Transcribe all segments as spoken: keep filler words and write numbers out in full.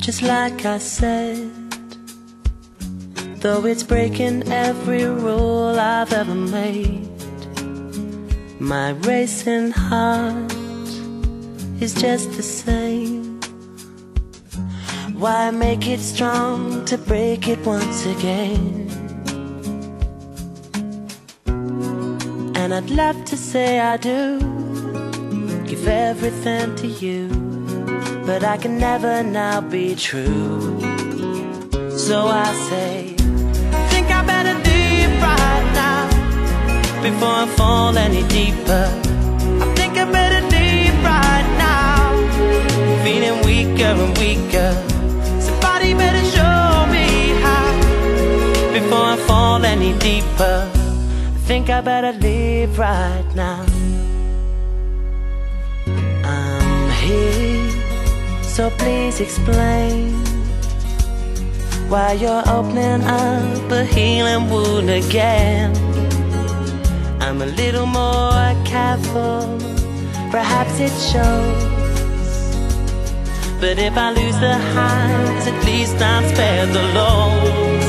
just like I said. Though it's breaking every rule I've ever made, my racing heart is just the same. Why make it strong to break it once again? And I'd love to say I do, give everything to you, but I can never now be true. So I say, think I better leave right now before I fall any deeper. I think I better leave right now, feeling weaker and weaker. Somebody better show me how before I fall any deeper. I think I better leave right now. I'm here, so please explain why you're opening up a healing wound again. I'm a little more careful, perhaps it shows, but if I lose the highs, at least I'm spared the lows.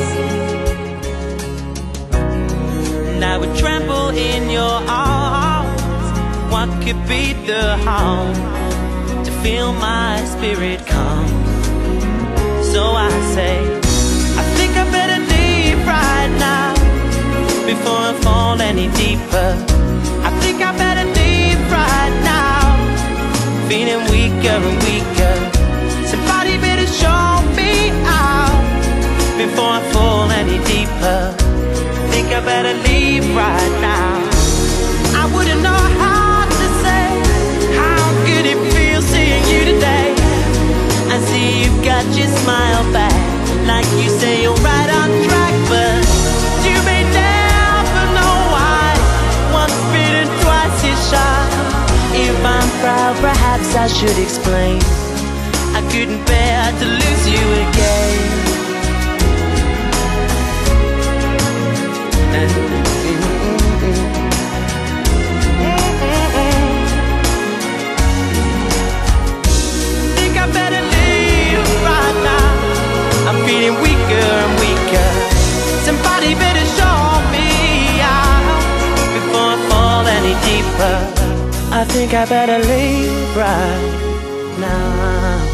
And I would trample in your arms. What could be the harm to feel my spirit calm? So I say, I think I better leave right now before I fall any deeper. I think I better leave right now, feeling weaker and weaker. Somebody better show me out before I fall any deeper. I think I better leave right now. I wouldn't know how to say how good it feels seeing you today. I see you've got your smile back, like you say you're right on track, but you may never know why once bitten, twice is shy. If I'm proud, perhaps I should explain I couldn't bear to lose you again. Think I better leave right now. I'm feeling weaker and weaker. Somebody better show me out before I fall any deeper. I think I better leave right now.